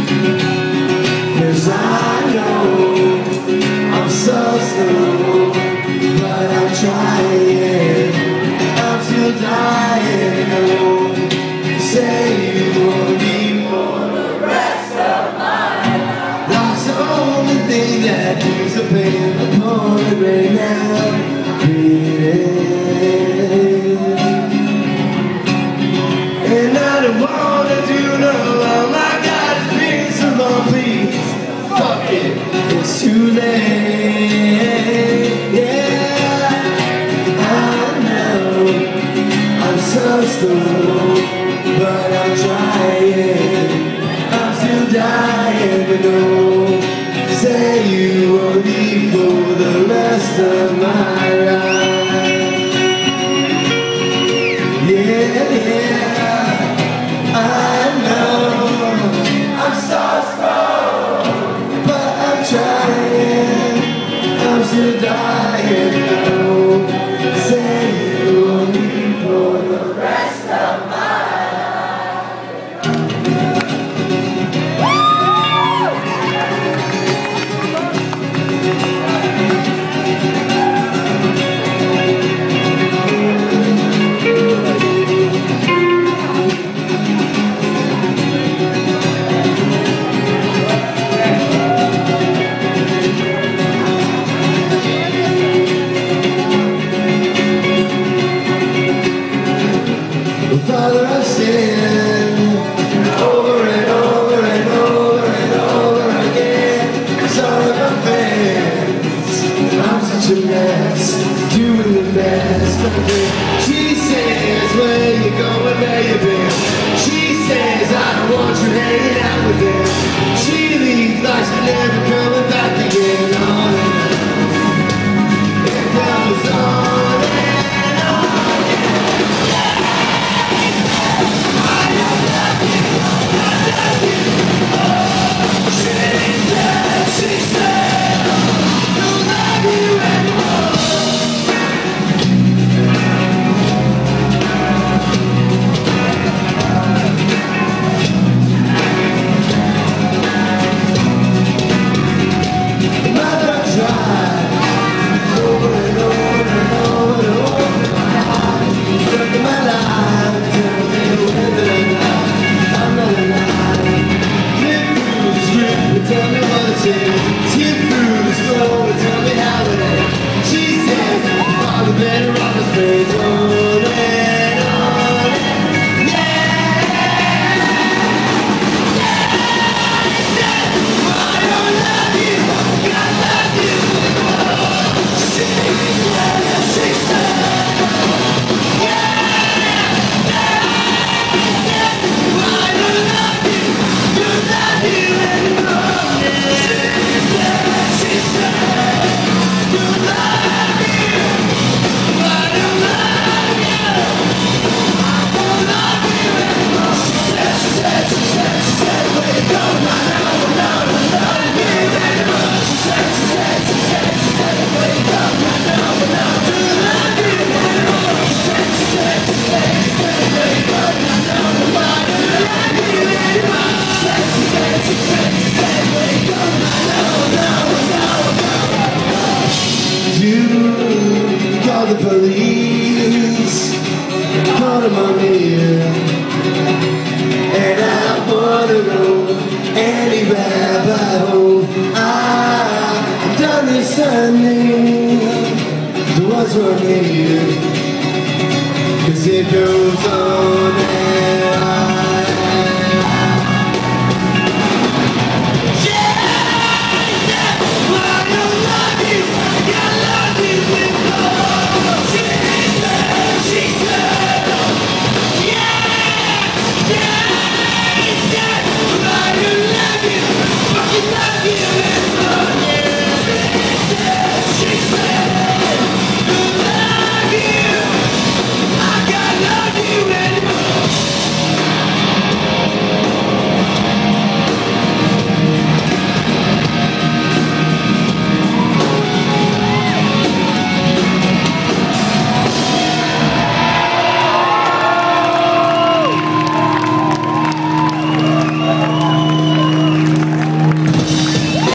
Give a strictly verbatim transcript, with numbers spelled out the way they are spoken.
'Cause I know I'm so slow, but I'm trying, I'm still dying. Oh, say you want me for the rest of my life. That's the only thing that keeps the pain apart right now. Breathing. And I don't wanna do no all I got is being so long, please. Fuck it, it's too late. Yeah, I know I'm so slow, but I'm trying, I'm still dying to know. Say you won't leave for the rest of my life. Yeah, yeah, I know I'm so slow, but I'm trying, I'm still dying to know. Say you won't leave for the rest of my life. Father, I've sinned over and over and over and over again. Sorry, my friends, I'm such a mess, doing the best I can. She says, where you going, where you been? She says, I don't want you hanging out with them. She leaves like she's never coming back again. On and on, it goes on and on. The police called him on me, and I wanna know any rabbit hole. I've done this Sunday, so what's wrong with you? 'Cause it goes on and